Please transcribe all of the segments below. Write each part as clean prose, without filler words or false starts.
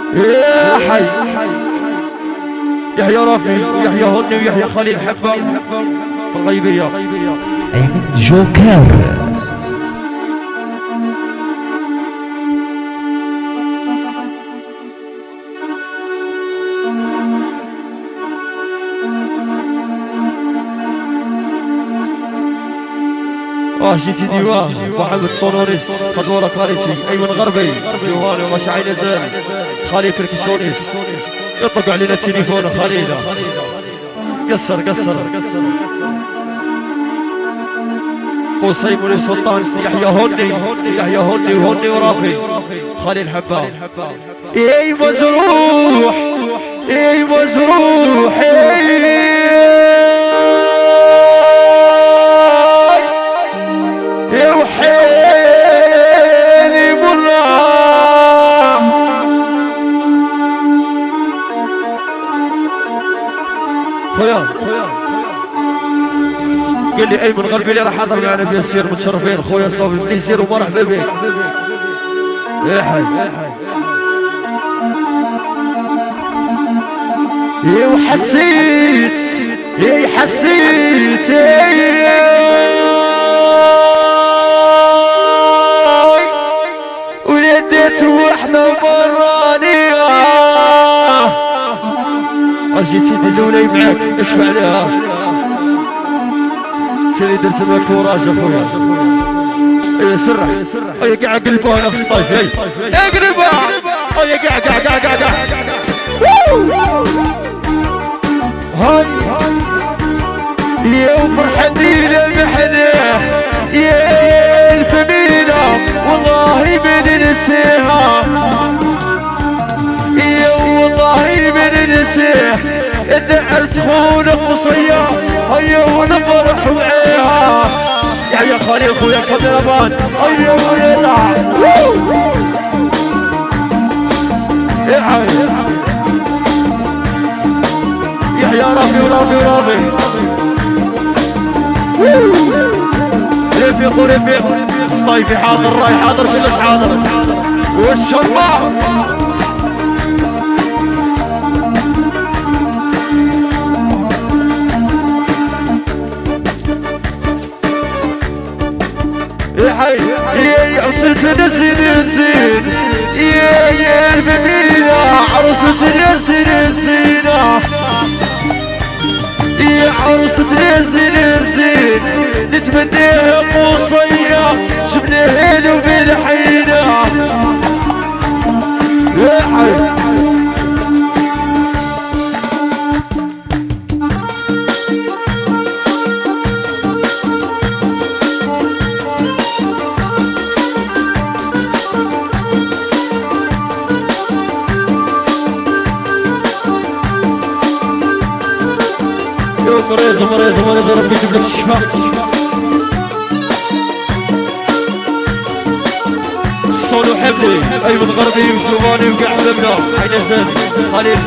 يا حي يحيى رافي يحيى هني ويحيى خليل حبه في الغيبيه. جوكر جيتي ديوان محمد سونوريست قدورة كاريتي أيمن غربي جوهاني ومشاعي نزال خليل كركسونيست يطلق علينا التليفون خليله قصر قصيم للسلطان يحيى هوني وهوني ورافي خليل حبان. اي مزروح يا وحيلي مرة خويا قال لي ايمن غربي اللي راح حاضر معنا في السير متشرفين خويا صافي بن يسير ومرحبا بك يا حي يا وحسيت ولديت وحدة برانية جيتي دلولي معاك اشفع عليها تالي درت معاك كوراج اخويا. ايه سرح ايه قاع قلبوها انا في الصيف يا قلبها ايه قاع هاي يا وفرحتي لمحنه يا الفمينة والله من نسيها يا والله من نسيها النعس خونا قصية هيا وانا فرح وعيها يا خليل خويا كدربان هيا ويلا يحيى رافي رفيق الصيفي حاضر راي حاضر كلش حاضر والشرطة يا حي يا عروسة الزين يا البنينة عروسة الزين يا عروسة الزين نتمنيها قصية شفناها له بالحينة يا حي مريض ربي يجيب لك الشفاء. الصولو حبلي ايمن غربي وجواني وقاع حبنا حين زين خليل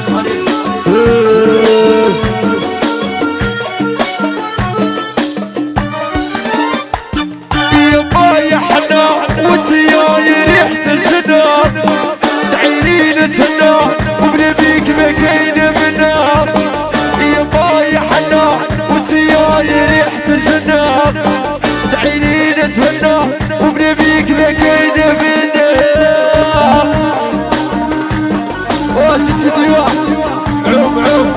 يا بايا حنا وتياي ريحة الجنان تعيني نتهنى وبنبيك ما كاين منا يا بايا حنا وتياي ريحة الجنان تعيني نتهنى وبنبيك ما كاين منا واش تديوا عوم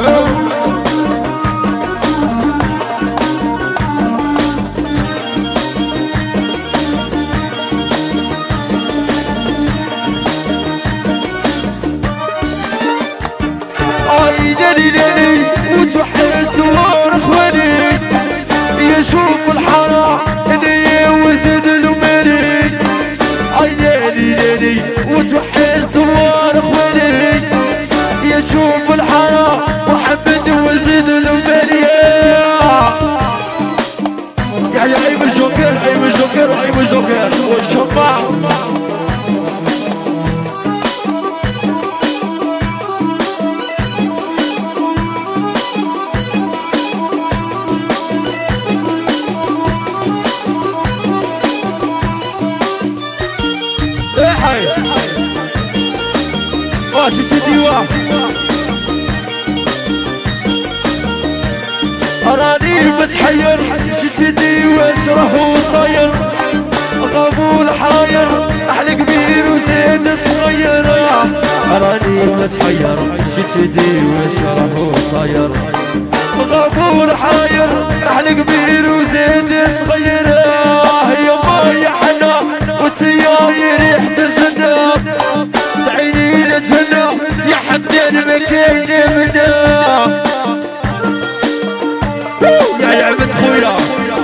دليلي وتوحش دوار اخواني يشوف الحارة اللي وزد المالي اي دليلي وتوحش دوار اخواني يشوف الحارة وحمد وزد المالي يا عيب الجوكر والشبع شي سيدي واحد راني متحير شي سيدي واش راهو صاير غابول حاير احلى كبير وزيد صغير راني متحير شي سيدي واش راهو صاير غابول حاير احلى كبير وزيد صغير يا مايا حنا وتياي ريحة الجنة تعيني للجنة يا حمدان ما كاين منا يا عبد خويا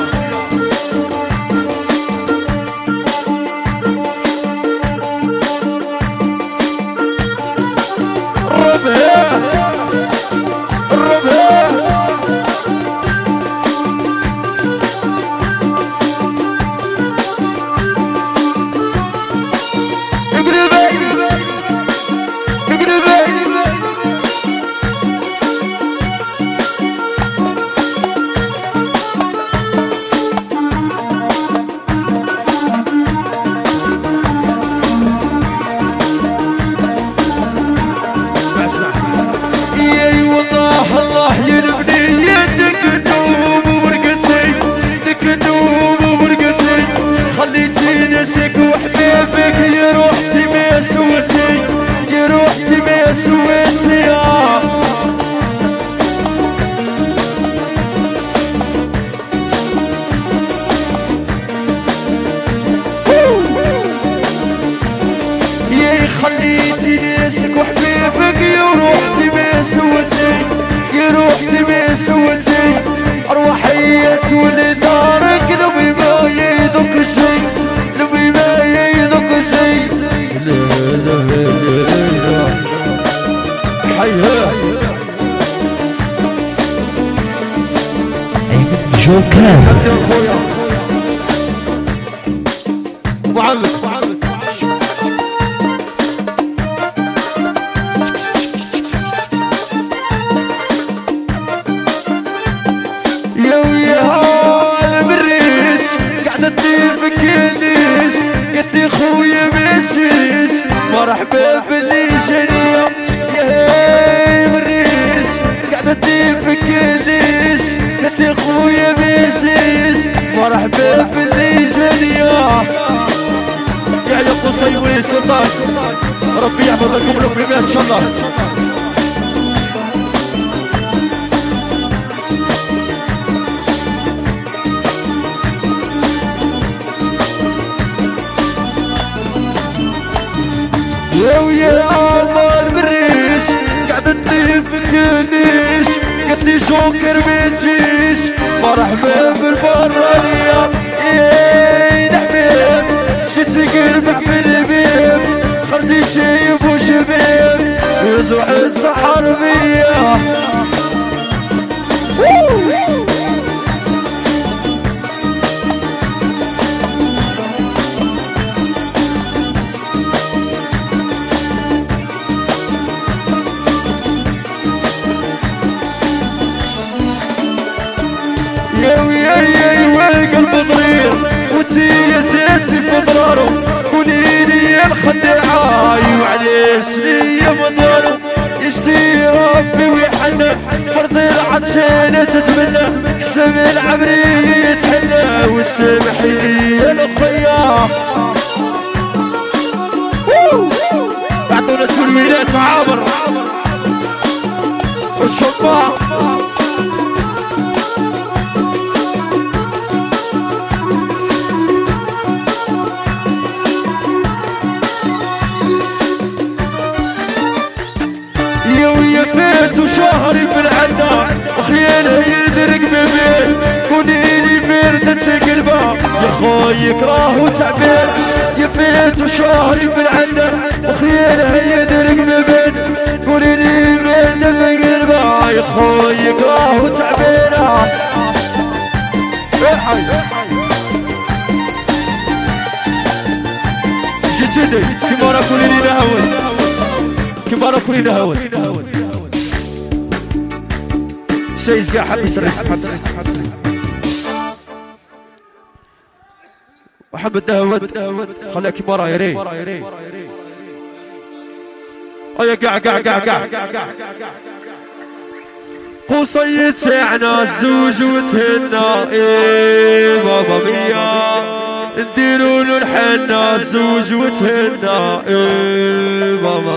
خليتي ناسك وحبيبك يا روحتي ما سوتي يا روحتي ما سوتي روحي تولي دارك لبي ما يذوق شي لبي ما يذوق شي حيها جوكر معلق مرحبا باللي جريا يا هاي مريس قاعدة تجيب كليش قلت خويا ميسيس مرحبا باللي جريا يا علي قصي وسلطان ربي يحفظ لكم الأمريكا إن شاء الله يا ويا عمر بريش قاعدة تفكرنيش قلتلي جوكر ما تجيش مرحبا بالبرانية ياي الحبيب شتي قربع في البيب خرجي شايب وشبيب يزوح السحر بيا يا وياي والقلب ضرير وانتي يا زيتي في ضرارو قوليلي يا الخداعة وعليش ليا مضارو يشتي ربي ويحنى فرض العطشانة تتمنى حسام العمري يتحنى والسامحي ليا الخيا اعطونا توليلات عابر والشطاع وشهري بالعنا وخيالها يدرك ببين كونيني بردة قلبه يا خويك راهو تعبان يا فيت وشهري بالعنا وخيالها يدرك ببين كونيني بردة قلبه يا خويك راهو تعبان جدي كبار كونيني نهون كبار كونيني نهون سيز يا حبيس رئيس محمد داود خليك مرة يا ريت هيا قع قصي تاعنا الزوج وتهنا ايه بابا ميا نديروا له الحنة الزوج وتهنا ايه بابا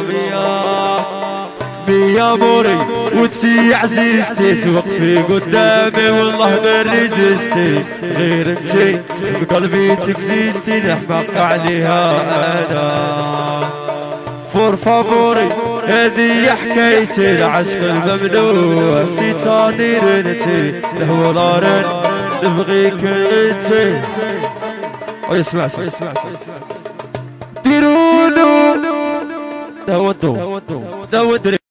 ميا موري وتسي عزيزتي توقفي قدامي والله ما ريزستي غير انتي بقلبي تكزيستي نحمق عليها انا فور فافوري هذه حكايتي العشق الممنوع سيتاني رنتي الهولارن نبغيك انتي اسمع ديرولو داودو